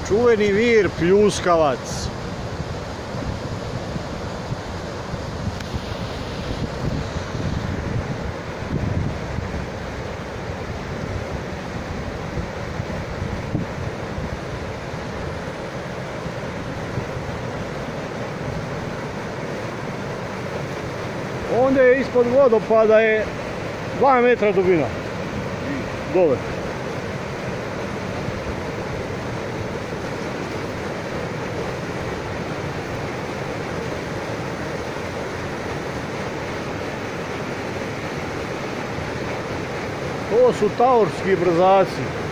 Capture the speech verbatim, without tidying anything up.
Čuveni vir Pljuskavac. Onda je ispod vodopada je dva metra dubina. Dole. To su taorski brzaci.